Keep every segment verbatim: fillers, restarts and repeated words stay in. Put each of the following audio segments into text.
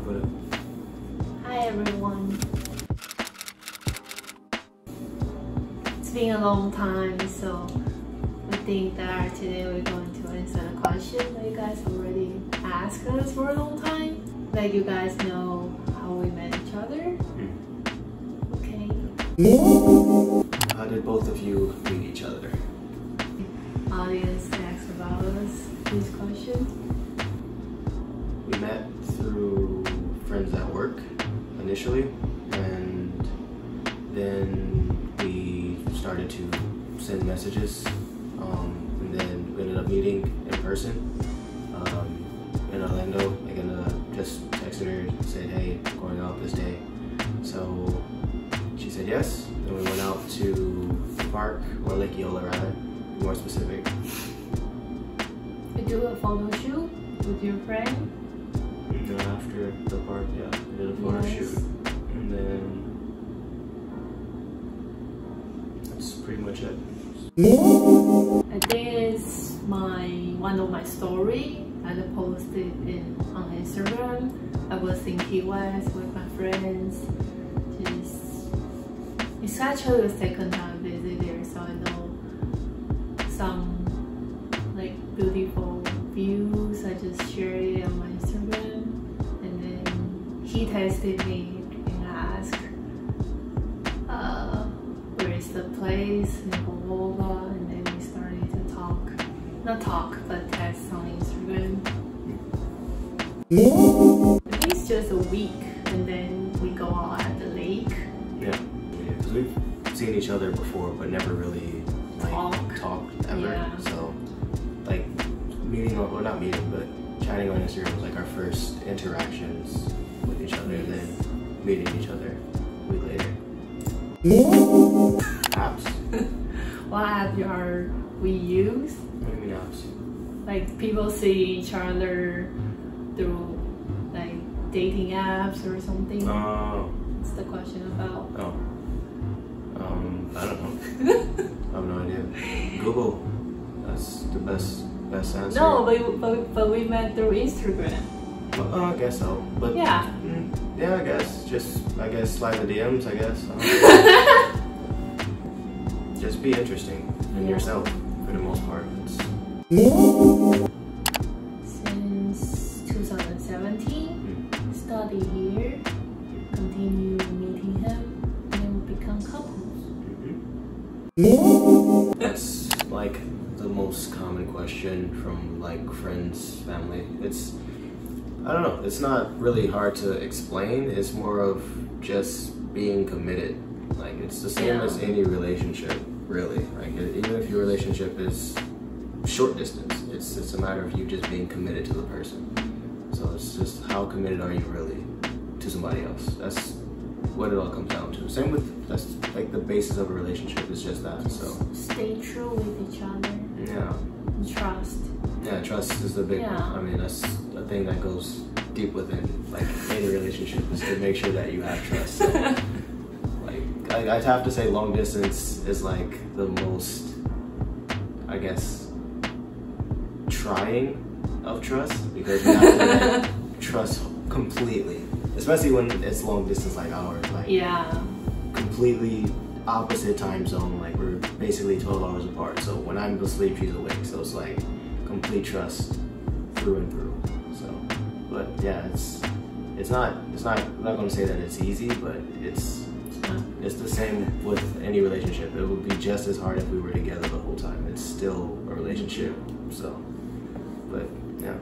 with it. Hi everyone. It's been a long time, so I think that today we're going to answer the question that you guys already asked us for a long time. Let you guys know how we met each other. Mm. Okay. How did both of you meet each other? Audience asked about us this question. We met through friends at work initially, and then we started to send messages, um, and then we ended up meeting in person um, in Orlando. I uh, just texted her and said, hey, I'm going out this day. So she said yes, and we went out to the park, or Lake Eola rather, be more specific. You do a photo shoot with your friend? And then after the park, yeah, we did a photo Yes. shoot, and then that's pretty much it. I think it's my one of my story I posted in on Instagram. I was in Key West with my friends. Just it's actually the second time I visit there, so I know some like beautiful views. I just shared it on my Instagram, and then he texted me and asked, uh, where is the place in Bogota, and then we started to talk. Not talk, but text on Instagram. I think it's just a week, and then we go out at the lake. Yeah, because we've seen each other before, but never really like Talk. talked ever. Yeah. So, like meeting, or well, not meeting, but chatting on Instagram was like our first interactions with each other, and then meeting each other a week later. Apps? What app are we use? What do you mean apps? Like people see each other through like dating apps or something. Oh. What's the question about? Oh. Um, I don't know. I have no idea. Google. That's the best best answer. No, but, but, but we met through Instagram. Well, uh, I guess so. But Yeah. Mm, yeah, I guess. Just I guess slide the D Ms. I guess. Um, just be interesting in Yeah. yourself for the most part. It's... Since two thousand seventeen, Mm. study here, continue meeting him, and then we become couples. Mm-hmm. That's like the most common question from like friends, family. It's I don't know. It's not really hard to explain. It's more of just being committed. Like it's the same Yeah. as any relationship, really. Like even if your relationship is short distance, it's it's a matter of you just being committed to the person. So it's just how committed are you really to somebody else? That's what it all comes down to. Same with that's like the basis of a relationship is just that. So Stay true with each other. yeah, And trust. yeah. Trust is the big Yeah. one. I mean that's a thing that goes deep within like any relationship is to make sure that you have trust. So, like I, I'd have to say long distance is like the most, I guess, trying of trust because you have to like, trust completely, especially when it's long distance like ours, like Yeah. completely opposite time zone. Like we're basically twelve hours apart. So when I'm asleep, she's awake. So it's like complete trust through and through. So, but yeah, it's it's not it's not I'm not gonna say that it's easy, but it's it's the same with any relationship. It would be just as hard if we were together the whole time. It's still a relationship. So, but yeah.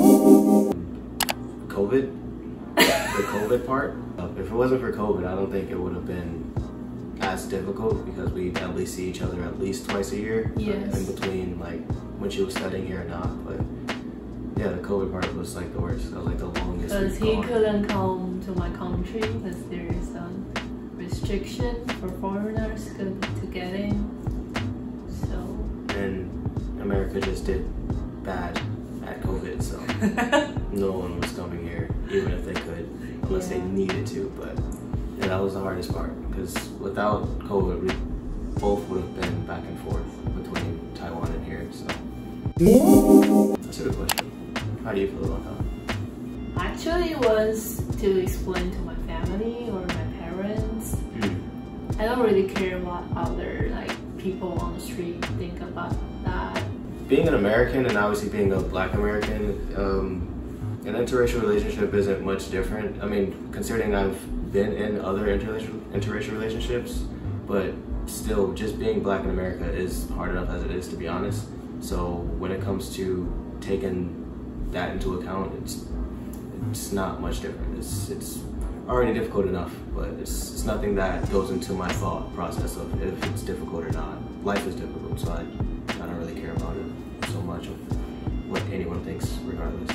COVID, the COVID part. If it wasn't for COVID, I don't think it would have been as difficult because we at least see each other at least twice a year. Yes. In between, like when she was studying here or not, but. Yeah, the COVID part was like the worst. That was like the longest. Because we've he gone. couldn't come to my country because there is some restriction for foreigners to, to get in. So. And America just did bad at COVID, so no one was coming here, even if they could, unless Yeah. they needed to. But yeah, that was the hardest part because without COVID, we both would have been back and forth between Taiwan and here. So that's a good question. How do you feel about that? Actually, it was to explain to my family or my parents. I don't really care what other like people on the street think about that. Being an American and obviously being a Black American, um, an interracial relationship isn't much different. I mean, considering I've been in other interracial interracial relationships, but still, just being Black in America is hard enough as it is, to be honest. So when it comes to taking that into account, it's it's not much different. It's it's already difficult enough, but it's it's nothing that goes into my thought process of if it's difficult or not. Life is difficult, so I I don't really care about it so much of what anyone thinks, regardless.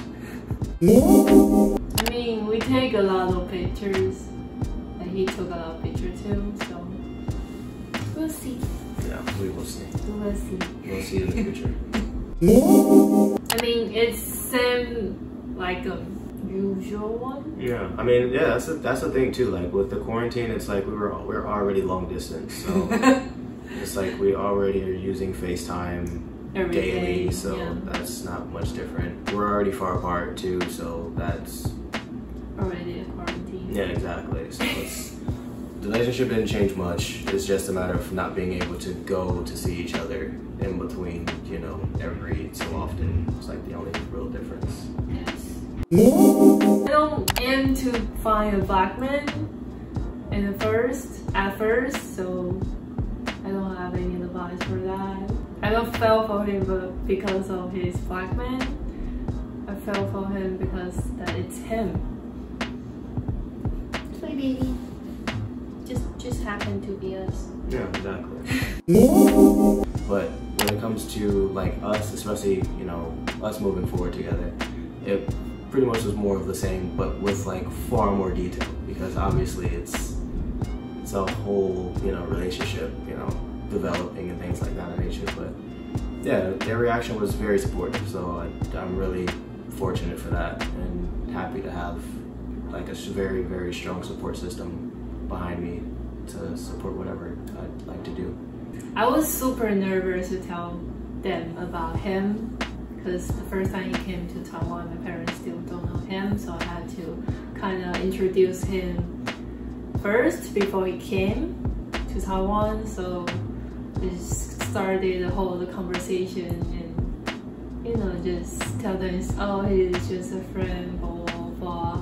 I mean, we take a lot of pictures, and he took a lot of pictures too, so we'll see. Yeah, we will see. We will see. We'll see in the future. I mean, it's same like a usual one. Yeah, I mean, yeah, that's a, that's the thing too. Like with the quarantine, it's like we were we're already long distance, so it's like we already are using FaceTime Every daily, day, so yeah. That's not much different. We're already far apart too, so that's already a quarantine. Yeah, exactly. So it's the relationship didn't change much. It's just a matter of not being able to go to see each other in between, you know, every so often. It's like the only real difference. Yes. I don't aim to find a Black man in the first, at first, so I don't have any advice for that. I don't fell for him but because of his Black man. I fell for him because that it's him. Sweet baby. Just just happened to be us. Yeah, exactly. But when it comes to like us, especially, you know, us moving forward together, it pretty much was more of the same, but with like far more detail, because obviously it's it's a whole, you know, relationship, you know, developing and things like that in nature. But yeah, their reaction was very supportive, so I, I'm really fortunate for that and happy to have like a very, very strong support system behind me to support whatever I'd like to do. I was super nervous to tell them about him because the first time he came to Taiwan, my parents still don't know him, so I had to kind of introduce him first before he came to Taiwan. So we just started the whole the conversation and, you know, just tell them, oh, he's just a friend, blah blah blah.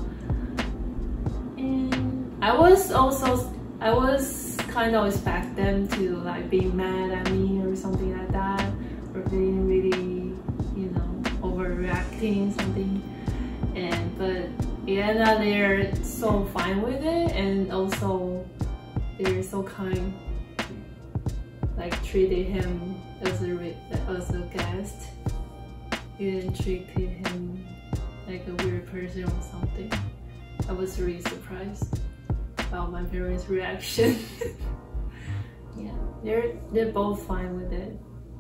And I was also, I was kind of expect them to like be mad at me or something like that, or being really, you know, overreacting something. And but yeah, they're so fine with it, and also they're so kind, like treated him as a as a guest. He didn't treat him like a weird person or something. I was really surprised about my parents' reaction. Yeah, they're they're both fine with it.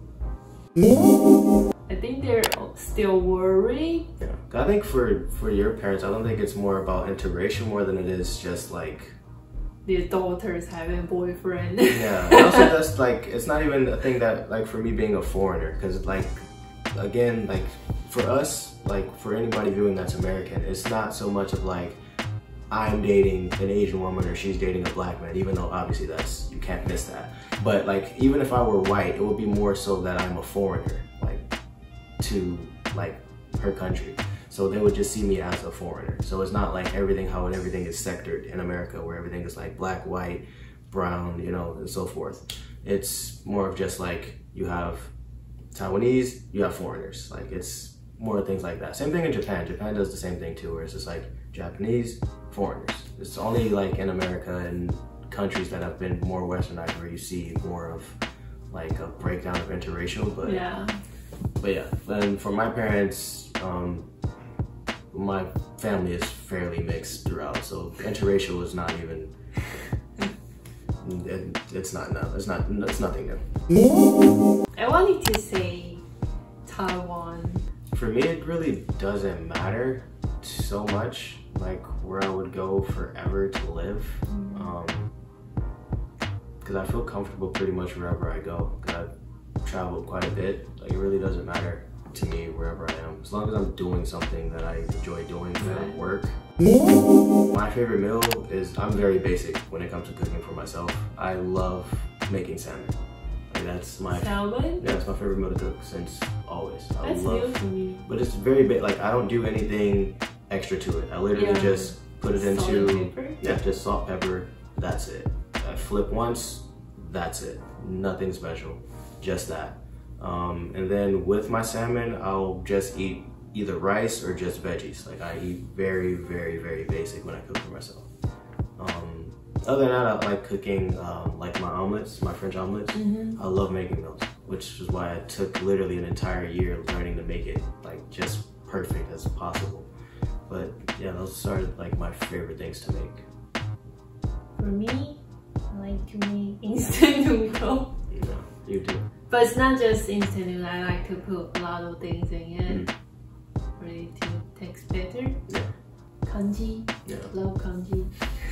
I think they're still worried. Yeah, I think for for your parents, I don't think it's more about interracial more than it is just like their daughters having a boyfriend. Yeah, and also that's like, it's not even a thing that like for me being a foreigner, because like again, like for us, like for anybody viewing that's American, it's not so much of like I'm dating an Asian woman or she's dating a Black man, even though obviously that's, you can't miss that. But like, even if I were white, it would be more so that I'm a foreigner, like to like her country. So they would just see me as a foreigner. So it's not like everything, how everything is sectored in America, where everything is like black, white, brown, you know, and so forth. It's more of just like, you have Taiwanese, you have foreigners. Like it's more things like that. Same thing in Japan. Japan does the same thing too, where it's just like Japanese, foreigners. It's only like in America and countries that have been more westernized where you see more of like a breakdown of interracial. But yeah, but yeah. And for my parents, um, my family is fairly mixed throughout, so interracial is not even. It, it's not no. It's not. It's nothing new. I wanted to say Taiwan. For me, it really doesn't matter so much, like where I would go forever to live, um, because I feel comfortable pretty much wherever I go. Because I've traveled quite a bit. Like it really doesn't matter to me wherever I am. As long as I'm doing something that I enjoy doing at Right. work. My favorite meal is, I'm very basic when it comes to cooking for myself. I love making salmon. Like that's my salmon? Yeah, that's my favorite meal to cook since always. I That's love, new for me. But it's very big. Like I don't do anything extra to it. I literally Yeah. just put it Salt into and pepper? yeah, just salt, pepper. That's it. I flip once. That's it. Nothing special. Just that. Um, and then with my salmon, I'll just eat either rice or just veggies. Like I eat very, very, very basic when I cook for myself. Um, other than that, I like cooking um, like my omelets, my French omelets. Mm-hmm. I love making those, which is why I took literally an entire year learning to make it like just perfect as possible. But yeah, those are like my favorite things to make. For me, I like to make instant noodle. Yeah, you do. But it's not just instant noodle, I like to put a lot of things in it Mm. for it to taste better. Yeah. Kanji, Yeah. love kanji.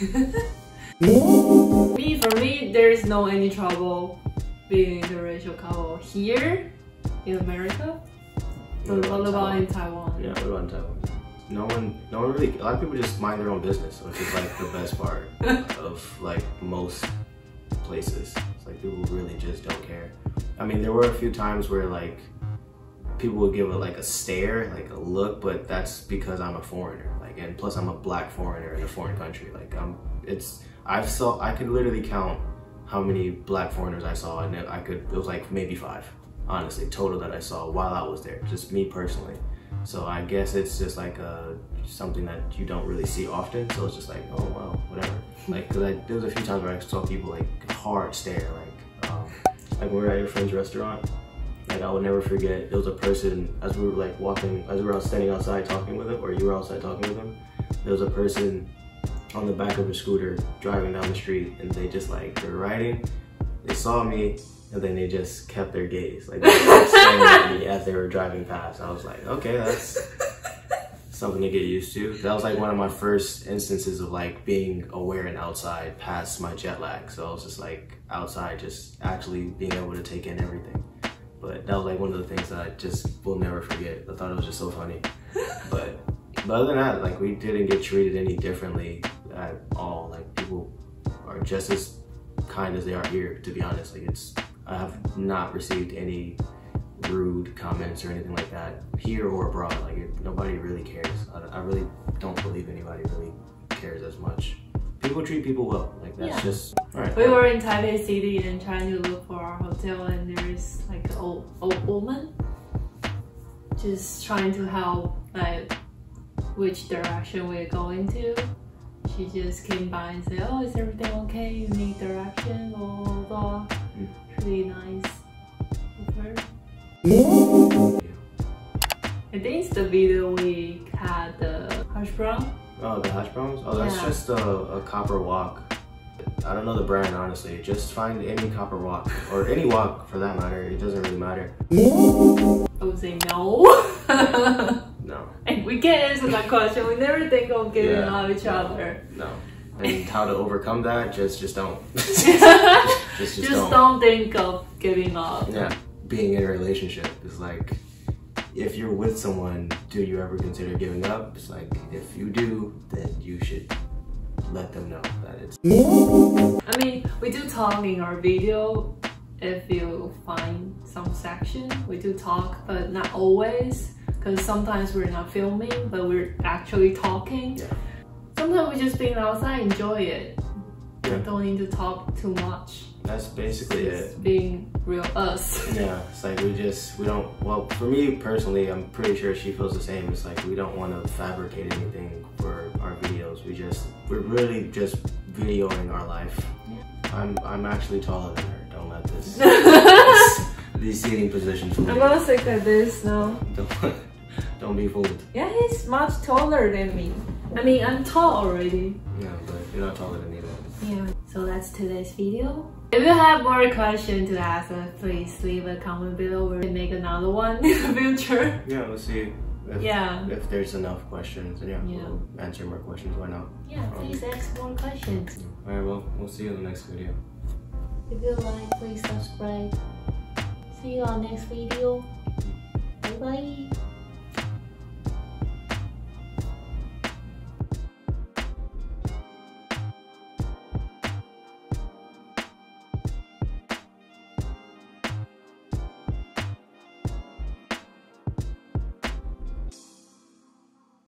me, for me, there's no any trouble being interracial couple here in America. But what about in Taiwan? Yeah, what about in Taiwan? No one, no one really, a lot of people just mind their own business, which is like the best part of like most places. It's like people really just don't care. I mean, there were a few times where like people would give it like a stare, like a look, but that's because I'm a foreigner. Like, and plus I'm a black foreigner in a foreign country. Like, I'm, it's, I've saw, I could literally count how many black foreigners I saw, and I could, it was like maybe five, honestly, total that I saw while I was there, just me personally. So I guess it's just like a, something that you don't really see often. So it's just like, oh wow, whatever. Like, cause I, there was a few times where I saw people like hard stare, like, um, like when we were at your friend's restaurant. Like I would never forget, there was a person, as we were like walking, as we were standing outside talking with him, or you were outside talking with him, there was a person on the back of a scooter driving down the street, and they just like, they were riding, they saw me, and then they just kept their gaze. Like they were staring at me as they were driving past. I was like, okay, that's something to get used to. That was like one of my first instances of like being aware and outside past my jet lag. So I was just like outside, just actually being able to take in everything. But that was like one of the things that I just will never forget. I thought it was just so funny. But, but other than that, like we didn't get treated any differently at all. Like people are just as kind as they are here, to be honest. Like it's, I have not received any rude comments or anything like that here or abroad. Like it, nobody really cares. I, I really don't believe anybody really cares as much. People treat people well. Like that's Yeah. just all right. We were in Taipei City and trying to look for our hotel, and there is like an old, old woman just trying to help like which direction we're going to. She just came by and said, oh, is everything okay? You need direction, blah blah blah. Mm. Really nice of her. I think it's the video we had the hash brown. Oh, the hash browns? Oh, that's Yeah. just a, a copper wok. I don't know the brand, honestly. Just find any copper wok, or any wok for that matter. It doesn't really matter. I would say no. No. And we can't answer that question. We never think of getting Yeah. out of each No. other. No. And how to overcome that? Just, just don't. just, just, Just, don't. don't think of giving up. Yeah. Being in a relationship is like, if you're with someone, do you ever consider giving up? It's like, if you do, then you should let them know that it's... I mean, we do talk in our video. If you find some section, we do talk, but not always. Because sometimes we're not filming, but we're actually talking. Yeah. Sometimes we just being outside, enjoy it. Yeah. Don't need to talk too much. That's basically Just it. being real us. Yeah, it's like we just, we don't, well, for me personally, I'm pretty sure she feels the same. It's like we don't want to fabricate anything for our videos. We just, we're really just videoing our life. Yeah. I'm I'm actually taller than her. Don't let this, this these seating positions fool I'm you. gonna sit like this now. Don't, don't be fooled. Yeah, he's much taller than me. I mean, I'm tall already. Yeah, but you're not taller than me though. Yeah, so that's today's video. If you have more questions to ask us, please leave a comment below. We'll make another one in the future. Yeah, let's see if, Yeah. if there's enough questions. And yeah, Yeah. we'll answer more questions. Why not? Yeah, please ask more questions. Alright, well, we'll see you in the next video. If you like, please subscribe. See you on next video. Bye. bye.